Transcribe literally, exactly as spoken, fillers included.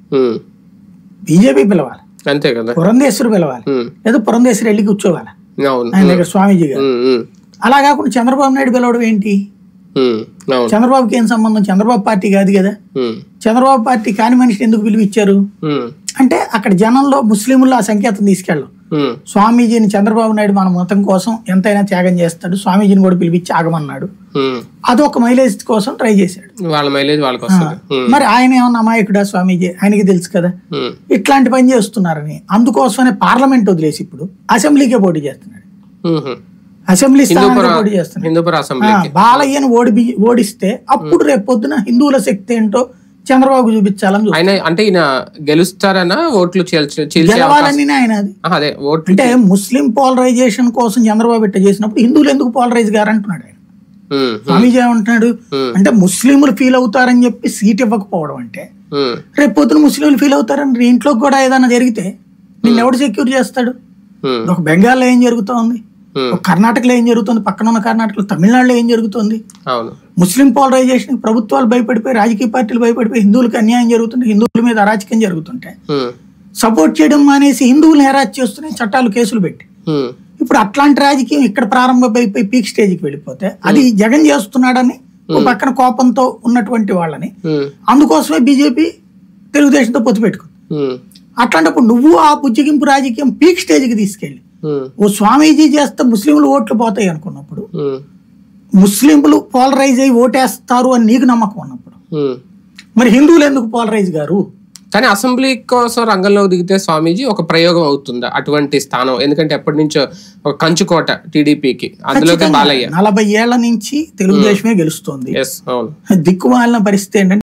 BJP పిలవాలి, అంతే కదా, పురంధేశ్వరు పిలవాలి, లేదా పురంధేశ్వరి వెళ్ళి కూర్చోవాలి ఆయన దగ్గర స్వామీజీ గారు. అలా కాకుండా చంద్రబాబు నాయుడు పిలవడం ఏంటి? చంద్రబాబుకి ఏం సంబంధం? చంద్రబాబు పార్టీ కాదు కదా. చంద్రబాబు పార్టీ కాని మనిషిని ఎందుకు పిలిపించారు అంటే అక్కడ జనంలో ముస్లింలు ఆ సంకేతం తీసుకెళ్ళం. స్వామీజీని చంద్రబాబు నాయుడు మన మతం కోసం ఎంతైనా త్యాగం చేస్తాడు, స్వామీజీని కూడా పిలిపించి ఆగమన్నాడు. అదొక మైలేజ్ కోసం ట్రై చేశాడు. మరి ఆయన ఏమన్నా అమాయకుడా స్వామీజీ? ఆయనకి తెలుసు కదా ఇట్లాంటి పని చేస్తున్నారని. అందుకోసమనే పార్లమెంట్ వదిలేసి ఇప్పుడు అసెంబ్లీకే పోటీ చేస్తున్నాడు. అసెంబ్లీ స్థానానికి పోటీ చేస్తున్నాడు. బాలయ్యను ఓడి ఓడిస్తే అప్పుడు రేపు పొద్దున హిందువుల శక్తి ఏంటో చంద్రబాబు చూపించాలని. ఆయన అంటే ఈయన గెలుస్తారనా ఓట్లు గెలవాలని ఆయన అది. అంటే ముస్లిం పోలరైజేషన్ కోసం చంద్రబాబు ఇట్లా చేసినప్పుడు హిందువులు ఎందుకు పోలరైజ్ గారు అంటున్నాడు ఆయన. స్వామీజీ ఏమంటున్నాడు అంటే ముస్లింలు ఫీల్ అవుతారని చెప్పి సీట్ ఇవ్వకపోవడం అంటే రేపు పొద్దున ముస్లింలు ఫీల్ అవుతారని ఇంట్లో కూడా ఏదైనా జరిగితే నిన్ను ఎవడు సెక్యూర్ చేస్తాడు? ఒక బెంగాల్లో ఏం జరుగుతోంది, కర్ణాటకలో ఏం జరుగుతుంది, పక్కన ఉన్న కర్ణాటకలో తమిళనాడులో ఏం జరుగుతుంది? ముస్లిం పోలరైజేషన్ ప్రభుత్వాలు భయపడిపోయి, రాజకీయ పార్టీలు భయపడిపోయి హిందువులకు అన్యాయం జరుగుతుంటే, హిందువుల మీద అరాచకం జరుగుతుంటే సపోర్ట్ చేయడం మానేసి హిందువులను హెరాస్ చేస్తున్నాయి చట్టాలు, కేసులు పెట్టి. ఇప్పుడు అట్లాంటి రాజకీయం ఇక్కడ ప్రారంభమైపోయి పీక్ స్టేజ్కి వెళ్ళిపోతే అది జగన్ చేస్తున్నాడని పక్కన కోపంతో ఉన్నటువంటి వాళ్ళని, అందుకోసమే బీజేపీ తెలుగుదేశంతో పొత్తు పెట్టుకుంది. అట్లాంటప్పుడు నువ్వు ఆ బుజ్జగింపు రాజకీయం పీక్ స్టేజ్కి తీసుకెళ్ళి ఓ స్వామీజీ చేస్తే ముస్లింలు ఓట్లు పోతాయి అనుకున్నప్పుడు, ముస్లింలు పోలరైజ్ అయ్యి ఓటేస్తారు అని నీకు నమ్మకం ఉన్నప్పుడు మరి హిందువులు ఎందుకు పోలరైజ్ గారు? కానీ అసెంబ్లీ కోసం రంగంలో దిగితే స్వామీజీ ఒక ప్రయోగం అవుతుందా అటువంటి స్థానం? ఎందుకంటే ఎప్పటి నుంచో ఒక కంచుకోట టీడీపీకి, అందులోకి బాలయ్య నలభై ఏళ్ల నుంచి తెలుగుదేశమే గెలుస్తోంది. దిక్కుమాలిన పరిస్థితి ఏంటంటే